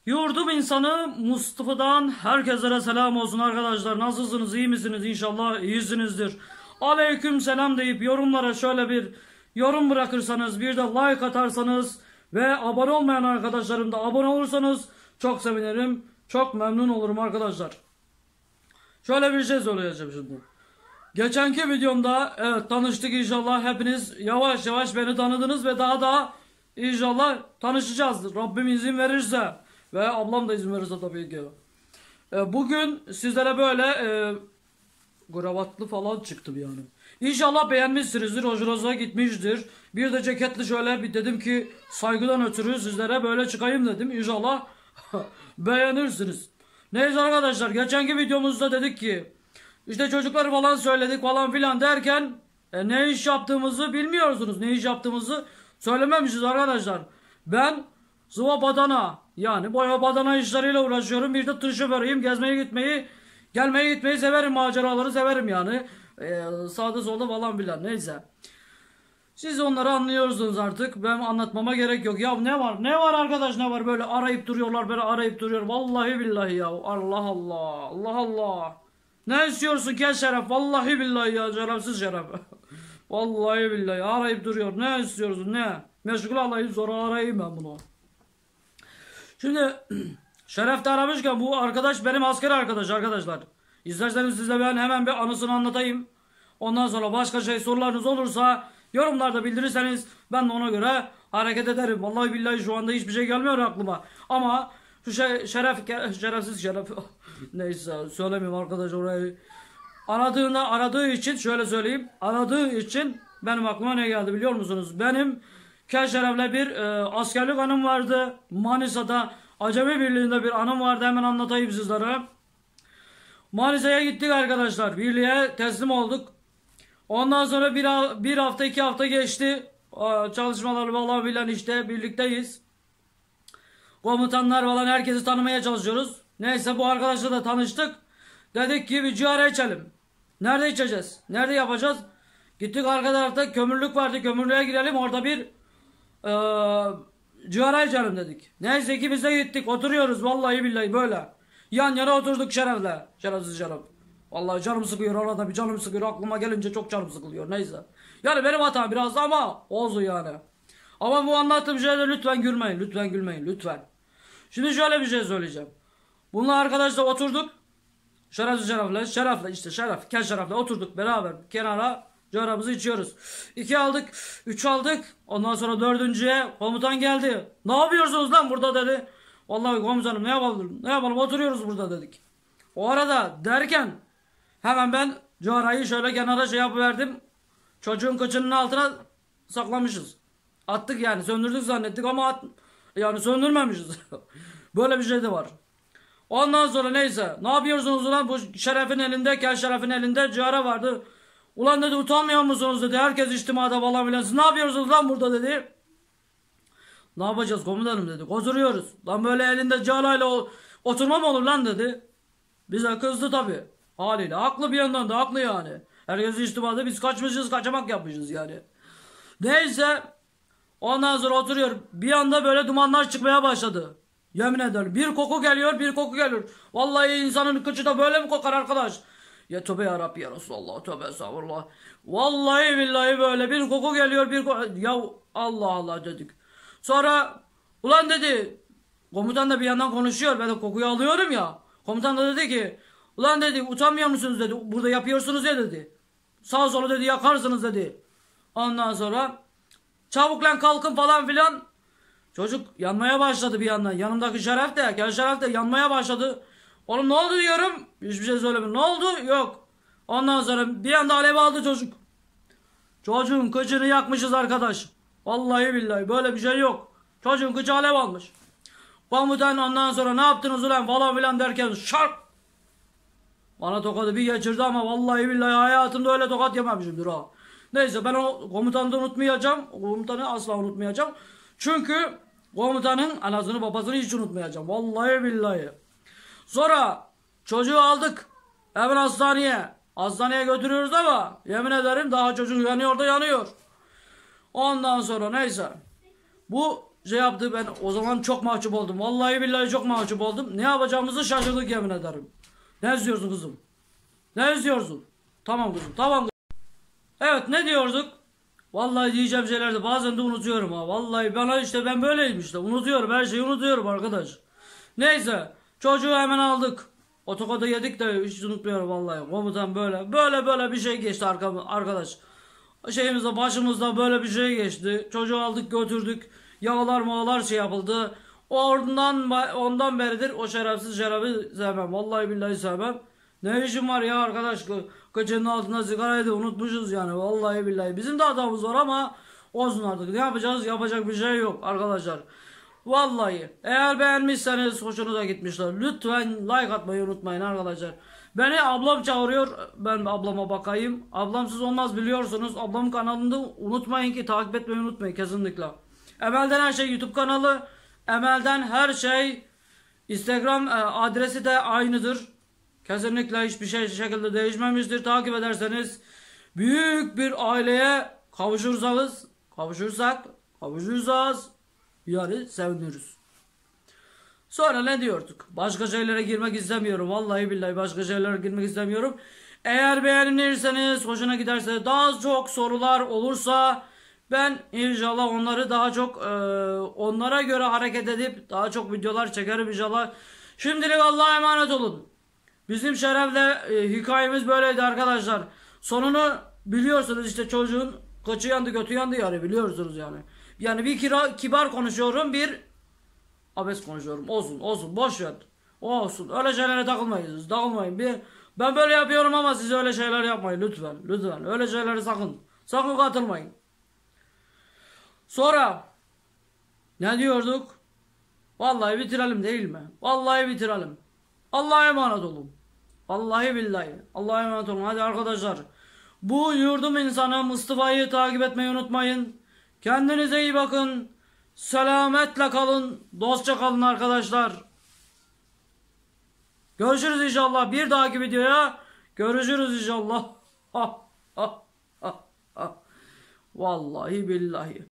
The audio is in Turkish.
Yurdum insanı Mustafa'dan herkese selam olsun arkadaşlar. Nasılsınız? İyi misiniz? İnşallah iyisinizdir. Aleyküm selam deyip yorumlara şöyle bir yorum bırakırsanız, bir de like atarsanız ve abone olmayan arkadaşlarım da abone olursanız çok sevinirim. Çok memnun olurum arkadaşlar. Şöyle bir şey söyleyeceğim şimdi. Geçenki videomda evet tanıştık inşallah. Hepiniz yavaş yavaş beni tanıdınız ve daha inşallah tanışacağız. Rabbim izin verirse ve ablam da izin verirse tabii ki. Bugün sizlere böyle kravatlı falan çıktım yani. İnşallah beğenmişsinizdir. Hoşunuza gitmiştir. Bir de ceketli şöyle bir dedim ki saygıdan ötürü sizlere böyle çıkayım dedim. İnşallah beğenirsiniz. Neyse arkadaşlar, geçenki videomuzda dedik ki işte çocukları falan söyledik falan filan derken ne iş yaptığımızı bilmiyorsunuz. Ne iş yaptığımızı söylememişiz arkadaşlar. Ben sıva badana yani boya badana işleriyle uğraşıyorum. Bir de tır şoförüyüm. Gezmeye gitmeyi, gelmeye gitmeyi severim. Maceraları severim yani. Sağda solda falan filan, neyse. Siz onları anlıyorsunuz artık. Ben anlatmama gerek yok. Ya ne var? Ne var arkadaş, ne var? Böyle arayıp duruyorlar. Böyle arayıp duruyor. Vallahi billahi ya. Allah Allah. Allah Allah. Ne istiyorsun ki şeref? Vallahi billahi ya. Şerefsiz şeref. Vallahi billahi. Arayıp duruyor. Ne istiyorsun? Ne? Meşgul alayım, sonra arayayım ben bunu. Şimdi Şeref de aramışken bu arkadaş benim asker arkadaş arkadaşlar. İsterseniz size ben hemen bir anısını anlatayım. Ondan sonra başka sorularınız olursa yorumlarda bildirirseniz ben de ona göre hareket ederim. Vallahi billahi şu anda hiçbir şey gelmiyor aklıma. Ama şu şerefsiz şeref neyse söylemiyorum arkadaş orayı. Aradığı için şöyle söyleyeyim. Aradığı için benim aklıma ne geldi biliyor musunuz? Benim Şeref'le bir askerlik anım vardı. Manisa'da Acemi Birliği'nde bir anım vardı. Hemen anlatayım sizlere. Manisa'ya gittik arkadaşlar. Birliğe teslim olduk. Ondan sonra bir hafta 2 hafta geçti. Çalışmalar falan filan işte birlikteyiz. Komutanlar falan herkesi tanımaya çalışıyoruz. Neyse bu arkadaşla da tanıştık. Dedik ki bir cigara içelim. Nerede içeceğiz? Nerede yapacağız? Gittik arka tarafta kömürlük vardı. Kömürlüğe girelim, orada bir cigara içelim dedik. Neyse ki biz de gittik. Oturuyoruz vallahi billahi böyle. Yan yana oturduk Şeref'le. Şerefsiz Şeref. Vallahi canım sıkıyor, arada bir canım sıkıyor. Aklıma gelince çok canım sıkılıyor. Neyse. Yani benim hatam biraz da ama olsun yani. Ama bu anlattığım şeyde lütfen gülmeyin. Lütfen gülmeyin. Lütfen. Şimdi şöyle bir şey söyleyeceğim. Bununla arkadaşlar oturduk. Şerefsiz Şeref'le Şeref'le oturduk beraber kenara. Cigaramızı içiyoruz. 2 aldık. 3 aldık. Ondan sonra 4.'ye komutan geldi. Ne yapıyorsunuz lan burada dedi. Vallahi komutanım ne yapalım? Ne yapalım? Oturuyoruz burada dedik. O arada derken hemen ben cigarayı şöyle kenara yapıverdim. Çocuğun kıçının altına saklamışız. Attık yani. Söndürdük zannettik ama yani söndürmemişiz. Böyle bir şey de var. Ondan sonra neyse. Ne yapıyorsunuz lan? Bu Şeref'in elinde, Şeref'in elinde cigara vardı. Ulan dedi utanmıyor musunuz dedi. Herkes içtimada falan filan. Siz ne yapıyorsunuz lan burada dedi. Ne yapacağız komutanım dedik. Oturuyoruz. Lan böyle elinde cigarayla oturma mı olur lan dedi. Bize kızdı tabi. Haliyle. Haklı bir yandan da haklı yani. Herkes içtimada, biz kaçmışız, kaçamak yapmışız yani. Neyse. Ondan sonra oturuyor. Bir anda böyle dumanlar çıkmaya başladı. Yemin ederim. Bir koku geliyor, bir koku geliyor. Vallahi insanın kıçı da böyle mi kokar arkadaş? Ya tövbe yarabbi ya Resulallah, tövbe estağfurullah. Vallahi billahi böyle bir koku geliyor, ya Allah Allah dedik. Sonra ulan dedi, komutan da bir yandan konuşuyor, ben de kokuyu alıyorum ya. Komutan da dedi ki ulan dedi utanmıyor musunuz dedi, burada yapıyorsunuz ya dedi. Sağ solu dedi yakarsınız dedi. Ondan sonra çabuk lan kalkın falan filan. Çocuk yanmaya başladı bir yandan. Yanımdaki Şeref de yanmaya başladı. Oğlum ne oldu diyorum. Hiçbir şey söylemiyor. Ne oldu? Yok. Ondan sonra bir anda alev aldı çocuk. Çocuğun kıçını yakmışız arkadaş. Vallahi billahi böyle bir şey yok. Çocuğun kıçı alev almış. Komutan ondan sonra ne yaptınız ulan falan filan derken şarp. Bana tokadı bir geçirdi ama vallahi billahi hayatımda öyle tokat yememişimdir ha. Neyse ben o komutanı da unutmayacağım. O komutanı asla unutmayacağım. Çünkü komutanın anasını babasını hiç unutmayacağım. Vallahi billahi. Sonra çocuğu aldık. Hemen hastaneye. Hastaneye götürüyoruz ama yemin ederim daha çocuk yanıyor da yanıyor. Ondan sonra neyse. Bu şey yaptı, ben o zaman çok mahcup oldum. Vallahi billahi çok mahcup oldum. Ne yapacağımızı şaşırdık yemin ederim. Ne istiyorsun kızım? Ne istiyorsun? Tamam kızım, tamam kızım. Evet, ne diyorduk? Vallahi diyeceğim şeylerdi, bazen de unutuyorum ha. Vallahi bana işte, ben böyleyim işte. Unutuyorum, her şeyi unutuyorum arkadaş. Neyse, çocuğu hemen aldık. Otokoda yedik de hiç unutmuyorum vallahi. Komutan böyle bir şey geçti arkadaş. Şeyimizde, başımızda böyle bir şey geçti. Çocuğu aldık götürdük. Yağlar mağlar şey yapıldı. Ondan beridir o şerefsiz şerefi sevmem. Vallahi billahi sevmem. Ne işim var ya arkadaş? Kıçının altında sigarayı da unutmuşuz yani. Vallahi billahi. Bizim de hatamız var ama olsun artık. Ne yapacağız? Yapacak bir şey yok arkadaşlar. Vallahi eğer beğenmişseniz, hoşunuza gitmişler, lütfen like atmayı unutmayın arkadaşlar. Beni ablam çağırıyor, ben ablama bakayım. Ablamsız olmaz biliyorsunuz. Ablamın kanalında unutmayın ki takip etmeyi unutmayın kesinlikle. Emel'den her şey YouTube kanalı. Emel'den her şey Instagram adresi de aynıdır. Kesinlikle hiçbir şey şekilde değişmemiştir. Takip ederseniz büyük bir aileye kavuşursak yani seviniriz. Sonra ne diyorduk? Başka şeylere girmek istemiyorum. Vallahi billahi başka şeylere girmek istemiyorum. Eğer beğenirseniz, hoşuna giderse, daha çok sorular olursa ben inşallah onları daha çok onlara göre hareket edip daha çok videolar çekerim inşallah. Şimdilik Allah'a emanet olun. Bizim Şeref'le hikayemiz böyleydi arkadaşlar. Sonunu biliyorsunuz işte, çocuğun kıçı yandı götü yandı yani, biliyorsunuz yani. Yani bir kibar konuşuyorum, bir abes konuşuyorum. Olsun boş ver. Olsun, öyle şeylere takılmayın. Ben böyle yapıyorum ama siz öyle şeyler yapmayın lütfen. Öyle şeylere sakın katılmayın. Sonra ne diyorduk? Vallahi bitirelim değil mi? Vallahi bitirelim. Allah'a emanet olun. Vallahi billahi. Allah'a emanet olun. Hadi arkadaşlar. Bu yurdum insanı Mustafa'yı takip etmeyi unutmayın. Kendinize iyi bakın. Selametle kalın. Dostça kalın arkadaşlar. Görüşürüz inşallah. Bir dahaki videoya görüşürüz inşallah. Vallahi billahi.